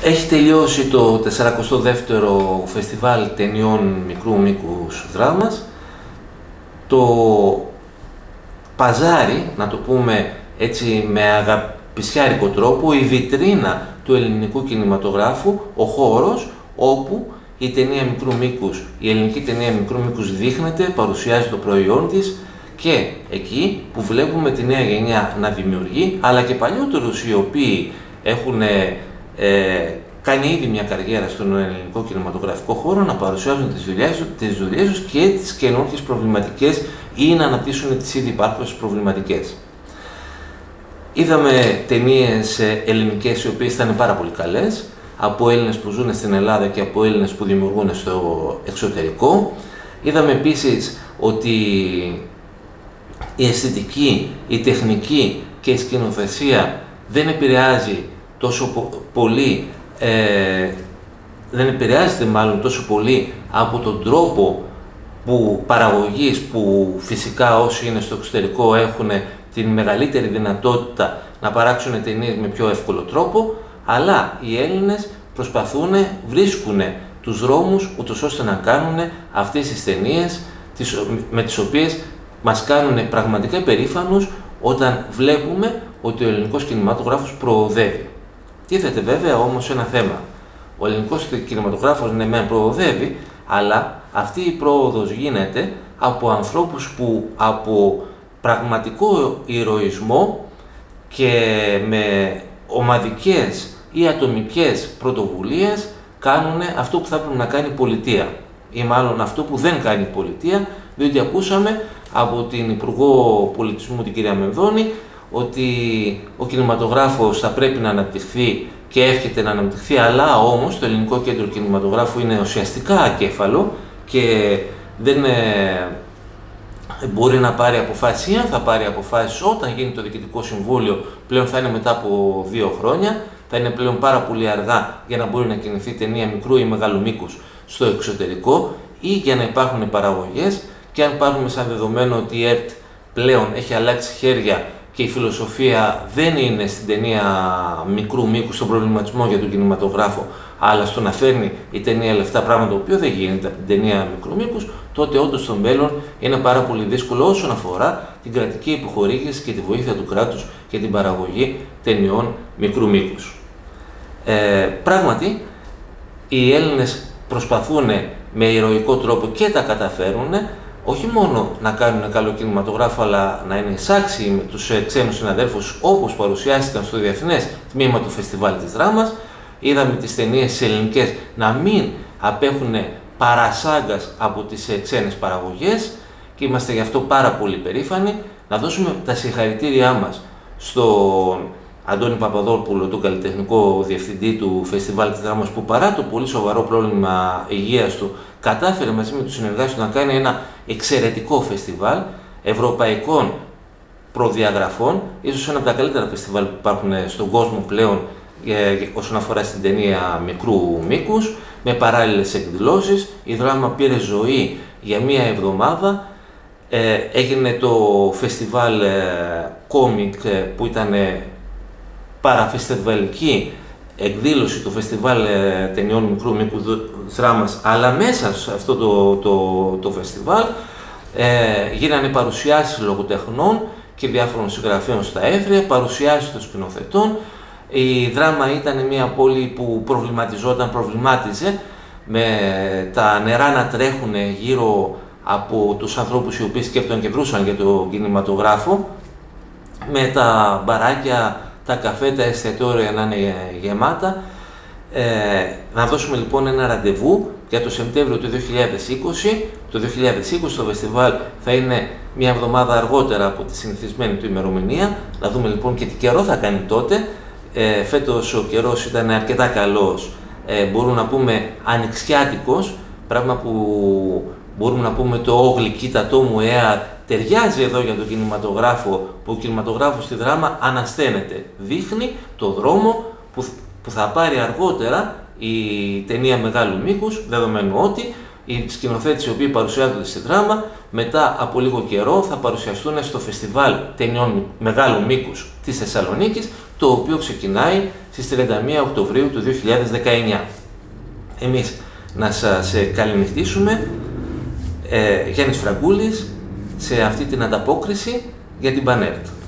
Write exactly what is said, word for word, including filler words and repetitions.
Έχει τελειώσει το σαραντά δεύτερο Φεστιβάλ Ταινιών Μικρού Μήκους Δράμας. Το παζάρι, να το πούμε έτσι με αγαπησιάρικο τρόπο, η βιτρίνα του ελληνικού κινηματογράφου, ο χώρος όπου η ταινία μικρού μήκους, η ελληνική ταινία μικρού μήκους δείχνεται, παρουσιάζει το προϊόν της, και εκεί που βλέπουμε τη νέα γενιά να δημιουργεί, αλλά και παλιότερους οι οποίοι έχουν ε, κάνει ήδη μια καριέρα στον ελληνικό κινηματογραφικό χώρο, να παρουσιάζουν τις δουλειές, τις δουλειές τους και τις καινούργιες προβληματικές ή να αναπτύσσουν τις ήδη υπάρχουσες προβληματικές. Είδαμε ταινίες ελληνικές οι οποίες ήταν πάρα πολύ καλές, από Έλληνες που ζουν στην Ελλάδα και από Έλληνες που δημιουργούν στο εξωτερικό. Είδαμε επίσης ότι η αισθητική, η τεχνική και η σκηνοθεσία δεν επηρεάζει τόσο πο πολύ, ε, δεν επηρεάζεται μάλλον τόσο πολύ από τον τρόπο που παραγωγής, που φυσικά όσοι είναι στο εξωτερικό έχουν την μεγαλύτερη δυνατότητα να παράξουν ταινίες με πιο εύκολο τρόπο, αλλά οι Έλληνες προσπαθούν, βρίσκουν τους δρόμους ούτως ώστε να κάνουν αυτές τις ταινίες με τις οποίες μας κάνουν πραγματικά περήφανους όταν βλέπουμε ότι ο ελληνικός κινηματογράφος προοδεύει. Τίθεται βέβαια όμως ένα θέμα. Ο ελληνικός κινηματογράφος ναι μεν προοδεύει, αλλά αυτή η πρόοδος γίνεται από ανθρώπους που από πραγματικό ηρωισμό και με ομαδικές ή ατομικές πρωτοβουλίες κάνουν αυτό που θα έπρεπε να κάνει η πολιτεία, ή μάλλον αυτό που δεν κάνει η πολιτεία, διότι ακούσαμε από την Υπουργό Πολιτισμού, την κυρία Μενδώνη, ότι ο κινηματογράφος θα πρέπει να αναπτυχθεί και εύχεται να αναπτυχθεί, αλλά όμως το Ελληνικό Κέντρο Κινηματογράφου είναι ουσιαστικά ακέφαλο και δεν ε, μπορεί να πάρει αποφάσεις, αν θα πάρει αποφάσεις όταν γίνει το Διοικητικό Συμβούλιο, πλέον θα είναι μετά από δύο χρόνια, θα είναι πλέον πάρα πολύ αργά για να μπορεί να κινηθεί ταινία μικρού ή μεγάλου μήκους στο εξωτερικό, ή για να υπάρχουν παραγωγές. Και αν πάρουμε σαν δεδομένο ότι η ΕΡΤ πλέον έχει αλλάξει χέρια και η φιλοσοφία δεν είναι στην ταινία μικρού μήκους, στον προβληματισμό για τον κινηματογράφο, αλλά στο να φέρνει η ταινία λεφτά, πράγμα το οποίο δεν γίνεται από την ταινία μικρού μήκους, τότε όντως στο μέλλον είναι πάρα πολύ δύσκολο όσον αφορά την κρατική επιχορήγηση και τη βοήθεια του κράτους και την παραγωγή ταινιών μικρού μήκους. Ε, πράγματι, οι Έλληνες προσπαθούν με ηρωικό τρόπο και τα καταφέρουν, όχι μόνο να κάνουν καλό κινηματογράφο, αλλά να είναι εισάξιοι με τους ξένους συναδέλφους όπως παρουσιάστηκαν στο διεθνές τμήμα του Φεστιβάλ της Δράμας. Είδαμε τις ταινίες τις ελληνικές να μην απέχουν παρασάγκας από τις ξένες παραγωγές και είμαστε γι' αυτό πάρα πολύ περήφανοι. Να δώσουμε τα συγχαρητήριά μας στον Αντώνη Παπαδόπουλο, τον καλλιτεχνικό διευθυντή του Φεστιβάλ της Δράμας, που παρά το πολύ σοβαρό πρόβλημα υγείας του κατάφερε μαζί με τους συνεργάτες του να κάνει ένα εξαιρετικό φεστιβάλ ευρωπαϊκών προδιαγραφών, ίσως ένα από τα καλύτερα φεστιβάλ που υπάρχουν στον κόσμο πλέον ε, όσον αφορά στην ταινία μικρού μήκους, με παράλληλες εκδηλώσεις. Η Δράμα πήρε ζωή για μία εβδομάδα. Ε, έγινε το φεστιβάλ ε, κόμικ ε, που ήταν ε, παραφεστιβαλική εκδήλωση του Φεστιβάλ ε, Ταινιών Μικρού Μήκου Δράμας, αλλά μέσα σε αυτό το, το, το φεστιβάλ ε, γίνανε παρουσιάσεις λογοτεχνών και διάφορων συγγραφέων στα αίθρια, παρουσιάσεις των σκηνοθετών. Η Δράμα ήταν μια πόλη που προβληματιζόταν, προβλημάτιζε με τα νερά να τρέχουν γύρω από τους ανθρώπους οι οποίοι σκέφτονταν και βρούσαν για το κινηματογράφο, με τα μπαράκια, τα καφέ, τα εστιατόρια να είναι γεμάτα. Ε, να δώσουμε λοιπόν ένα ραντεβού για το Σεπτέμβριο του δύο χιλιάδες είκοσι. Το δύο χιλιάδες είκοσι το φεστιβάλ θα είναι μια εβδομάδα αργότερα από τη συνηθισμένη του ημερομηνία. Να δούμε λοιπόν και τι καιρό θα κάνει τότε. Ε, φέτος ο καιρός ήταν αρκετά καλός, ε, μπορούμε να πούμε ανοιξιάτικος, πράγμα που μπορούμε να πούμε το «Γλυκύτατό μου ΕΑ» ταιριάζει εδώ για τον κινηματογράφο, που ο κινηματογράφος στη Δράμα ανασταίνεται. Δείχνει το δρόμο που, που θα πάρει αργότερα η ταινία μεγάλου μήκους, δεδομένου ότι οι σκηνοθέτες οι οποίοι παρουσιάζονται στη Δράμα μετά από λίγο καιρό θα παρουσιαστούν στο Φεστιβάλ Ταινιών Μεγάλου Μήκους της Θεσσαλονίκης, το το οποίο ξεκινάει στις τριάντα μία Οκτωβρίου του δύο χιλιάδες δεκαεννιά. Εμείς να σας καληνυχτήσουμε, ε, Γιάννης Φραγκούλης, σε αυτή την ανταπόκριση για την Πανέρτ.